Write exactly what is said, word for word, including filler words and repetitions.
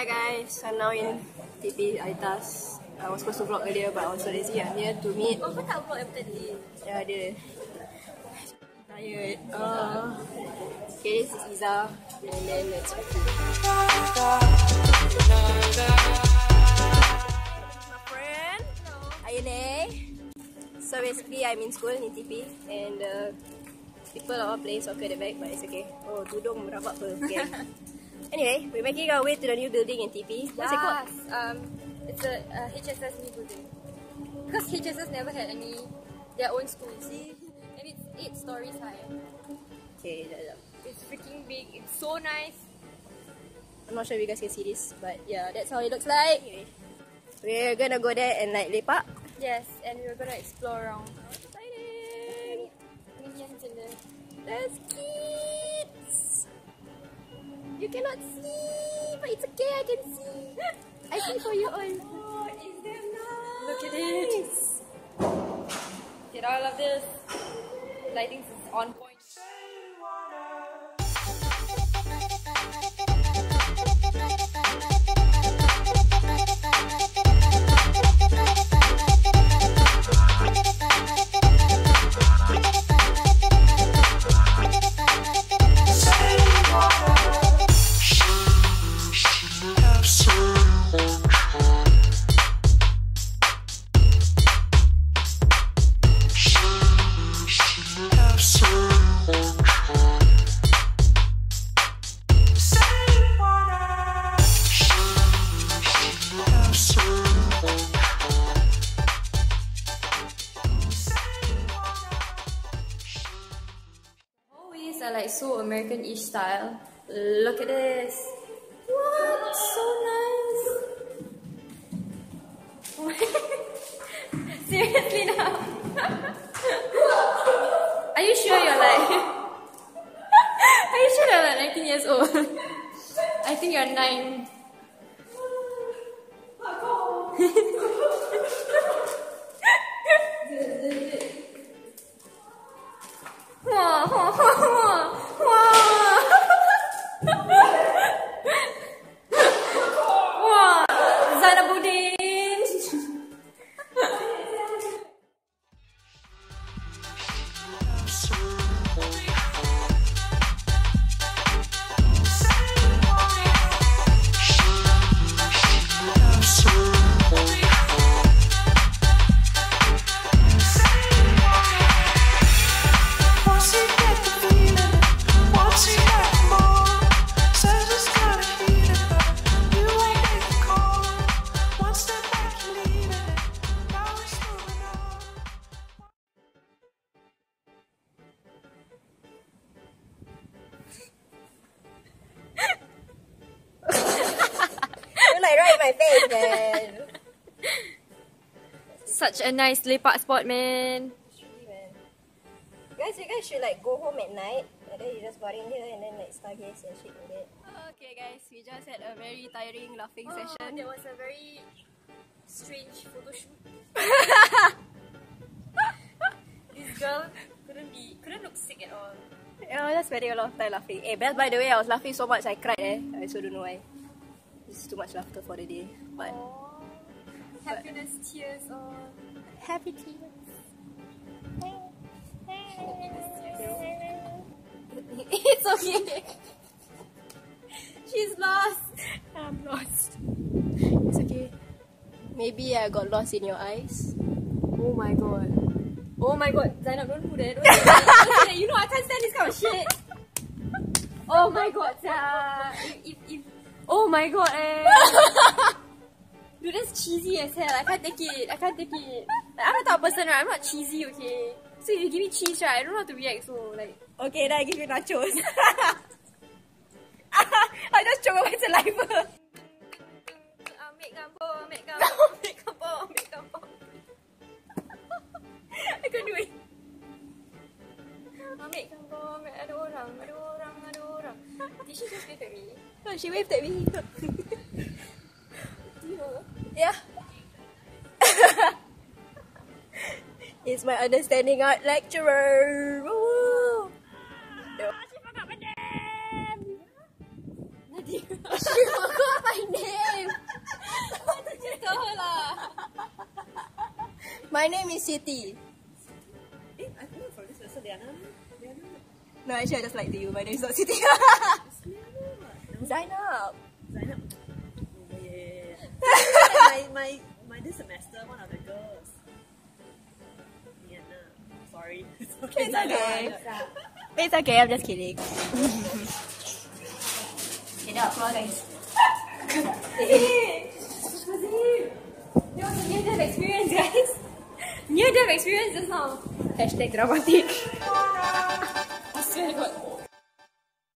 Hi guys, I'm now in T P Aitas. I was supposed to vlog earlier but I was so lazy. I'm here to meet. Oh, kau tak vlog yang tadi? Ya, dia tired. Uh, okay, this is Iza. And then let's go. My friend. Hello. Ayane. So basically I'm in school in T P and uh, people are all playing soccer at the back but it's okay. Oh, tudung merabak apa. Okay. Anyway, we're making our way to the new building in T P. What's yes. it called? Um, it's a uh, H S S new building. Because H S S never had any their own school, see? And it's eight stories high. Okay, jap, jap. It's freaking big. It's so nice. I'm not sure if you guys can see this, but yeah, that's how it looks like. Anyway, we're gonna go there and like lepak. Yes, and we're gonna explore around. Exciting! Minions in there. There's kids! You cannot see, but it's okay, I can see. I see for you all. Oh, is that nice? Look at it! Get all of this. Lighting is on point. Are like so American-ish style. Look at this. What? So nice. Seriously now? Are you sure you're like? Are you sure you're like nineteen years old? I think you're nine. Wah, wah, wah, wah, wah. Wah, Zainabuddin. My face, man. Such a nice lepak spot, man. Really, man. Guys, you guys should like go home at night and then you just bar in here and then like stargaze and shit with it. Okay, guys, we just had a very tiring laughing Oh, session. there was a very strange photo shoot. This girl couldn't be, couldn't look sick at all. Yeah, I was just spending a lot of time laughing. Eh, Belle, by the way, I was laughing so much I cried. Eh, I also don't know why. It's too much laughter for the day, but oh, happiness but, tears or happy tears. It's okay. She's lost. I'm lost. It's okay. Maybe I got lost in your eyes. Oh my god. Oh my god, Zainab, don't do that. Don't do that. Don't do that. You know I can't stand this kind of shit. Oh my god, uh, if, if, if oh my god, eh. Dude, that's cheesy as hell. I can't take it. I can't take it. Like, I'm the type of person, right? I'm not cheesy, okay? So if you give me cheese, right? I don't know how to react, so like... Okay, then I give you nachos. I just choke on my saliva. Ambil gambar, ambil gambar, ambil gambar, ambil gambar. I can't do it. Ambil gambar, ambil ada orang, ada orang, ada orang. Did she just wave at me? No, she waved at me. Yeah. It's my understanding art lecturer. Woo! She forgot my name. She forgot my name. My name is Siti. Eh, I think from this person, Liana. Liana. No, actually, I just lied to you. My name is not Siti. It's Liana. No. Zainab. Zainab. Oh, yeah, yeah, yeah. my, my, my this semester, one of the girls. Liana. Sorry. It's okay. It's okay. It's okay, I'm just kidding. Okay, now, come on, guys. Hey! That was a near-death experience, guys. Near-death experience just now. Hashtag dramatic.